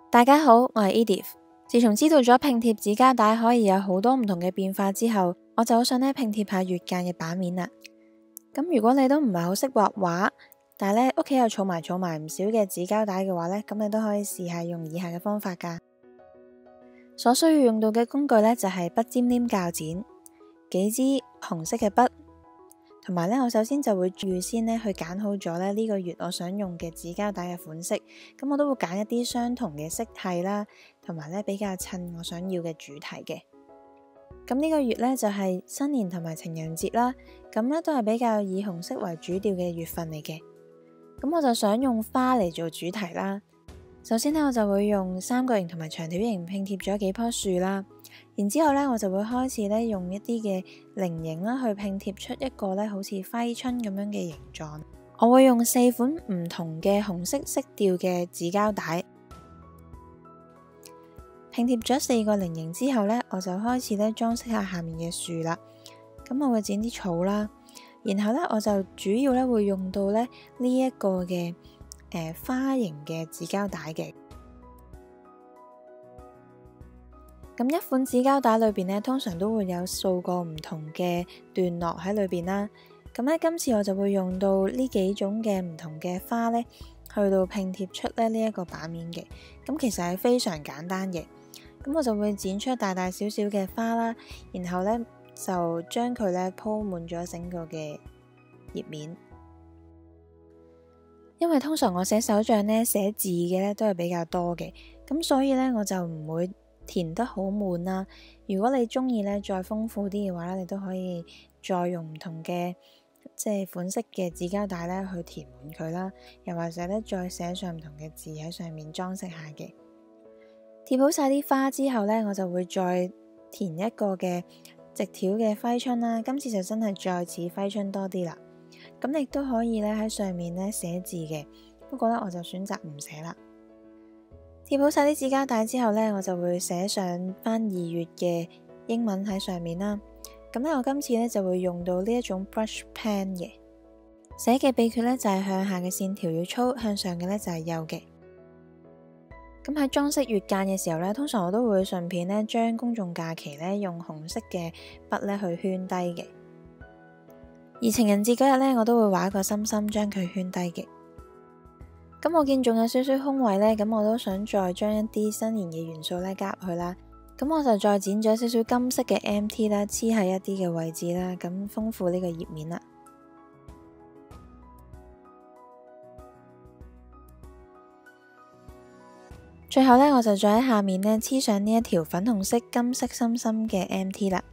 大家好，我係 Edith。自從知道咗拼貼紙膠帶可以有好多唔同嘅變化之後，我就好想拼貼下月間嘅版面啦。咁如果你都唔係好識畫畫，但係屋企又儲埋唔少嘅紙膠帶嘅話呢，咁你都可以試下用以下嘅方法噶。所需要用到嘅工具呢，就係筆尖黏鉸剪、幾支紅色嘅筆，同埋我首先就會預先去揀好咗呢個月我想用嘅紙膠帶嘅款式，咁我都會揀一啲相同嘅色系啦，同埋比較襯我想要嘅主題嘅。咁呢個月呢，就係新年同埋情人節啦，咁都係比較以紅色為主調嘅月份嚟嘅。咁我就想用花嚟做主題啦。首先我就會用三角形同埋長條形拼貼咗幾棵樹啦，然之後我就會開始用一啲嘅菱形啦去拼貼出一個好似揮春咁樣嘅形狀。我會用4款唔同嘅紅色色調嘅紙膠帶拼貼咗4個菱形之後我就開始裝飾下面嘅樹啦。咁我會剪啲草啦，然後我就主要會用到呢一個嘅花形嘅紙膠帶嘅。咁一款紙膠帶裏邊通常都會有數個唔同嘅段落喺裏邊啦。咁今次我就會用到呢幾種嘅唔同嘅花去到拼貼出呢一個版面嘅。咁其實係非常簡單嘅。咁我就會剪出大大小小嘅花啦，然後就將佢鋪滿咗整個嘅頁面。因為通常我寫手帳寫字嘅都係比較多嘅，咁所以我就唔會填得好滿啦。如果你中意再豐富啲嘅話你都可以再用唔同嘅款式嘅紙膠帶去填滿佢啦，又或者再寫上唔同嘅字喺上面裝飾下嘅。貼好晒啲花之後我就會再填一個嘅直條嘅揮春啦。今次就真係再似揮春多啲啦。咁你都可以喺上面寫字嘅，不過我就選擇唔寫啦。貼好晒啲紙膠帶之後我就會寫上翻2月嘅英文喺上面啦。咁我今次就會用到呢一種 brush pen 嘅。寫嘅秘訣就係向下嘅線條要粗，向上嘅就係幼嘅。咁喺裝飾月間嘅時候通常我都會順便將公眾假期用紅色嘅筆去圈低嘅。而情人節嗰日我都會畫一個心心將佢圈低嘅。咁我見仲有少少空位咁我都想再將一啲新年嘅元素加入去啦。咁我就再剪咗少少金色嘅 MT 啦，黐喺一啲嘅位置啦，咁豐富呢個頁面啦。最後我就再喺下面黐上呢一條粉紅色金色深深嘅 MT 啦。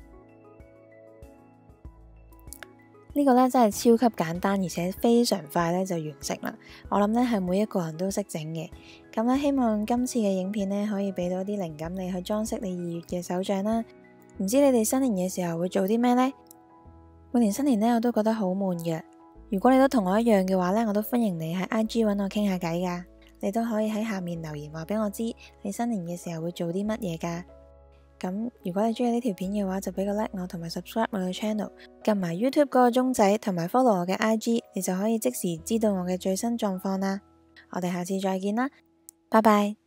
呢個真係超級簡單，而且非常快就完成啦。我諗係每一個人都識整嘅。咁希望今次嘅影片可以俾到啲靈感你去裝飾你2月嘅手帳啦。唔知你哋新年嘅時候會做啲咩呢？每年新年我都覺得好悶嘅。如果你都同我一樣嘅話我都歡迎你喺 IG 揾我傾下偈噶。你都可以喺下面留言話俾我知你新年嘅時候會做啲乜嘢噶。咁如果你中意呢條片嘅話，就俾個 like 我，同埋 subscribe 我嘅 channel， 撳埋 YouTube 嗰個鐘仔，同埋 follow 我嘅 IG， 你就可以即時知道我嘅最新狀況啦。我哋下次再見啦，拜拜。